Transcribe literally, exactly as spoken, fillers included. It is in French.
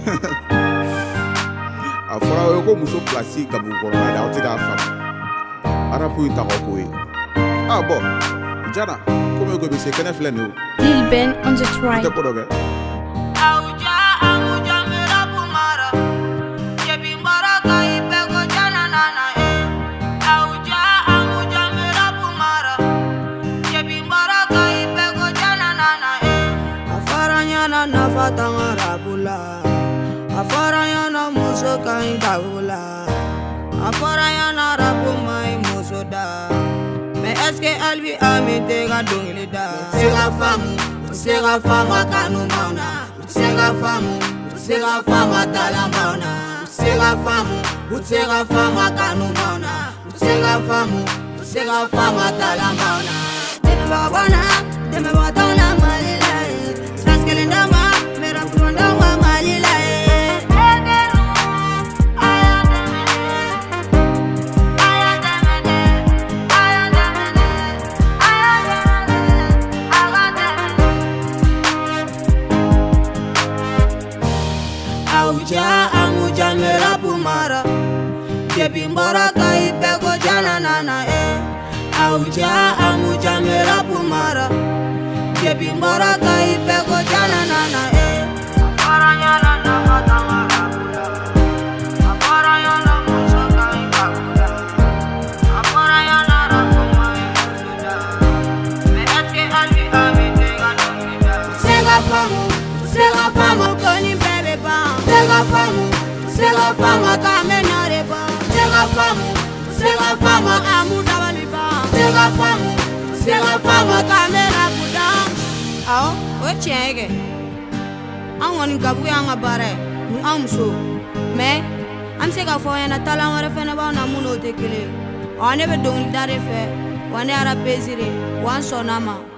A fɔra ko muso place Gabugu kɔnɔna la, aw tɛ k'a faamu. Arabu in tɔgɔ ko ye. Ah bon, Jana, komi ko bɛ se kɛnɛ filɛ nin ye o. Lil Ben on the track. Tɛ ko dɔ kɛ. Tangarabula, afarayana muso kain kabula, afarayana rabu mai muso da. Me eske albi amite ga dongilida. Sega famu, sega fama kanu mauna, sega famu, sega fama talamona, sega famu, sega fama kanu mauna, sega famu, sega fama talamona. Deme babana, deme batona malila, saskelenda ma. Auja amuja mera pumara, kebi mbara kai pego jana nana eh. Auja amuja mera pumara, kebi mbara kai pego jana nana eh. Aparanya na katanga rabula, aparanya na musa kai kabula, aparanya na rakumai musuda. Me eske albi amite ganongida. Sega famu, sega famu koni bebe bang. Sega famu, sega famu kamena reba. Sega famu, sega famu amuda waliba. Sega famu, sega famu kamera budang. Aw, o chenge. An wani gabu yang abare, am so. Me, am sega foya na talang wale fene ba na muno tekele. Ane be dong dare fe, wane ara bezire, wan sonama.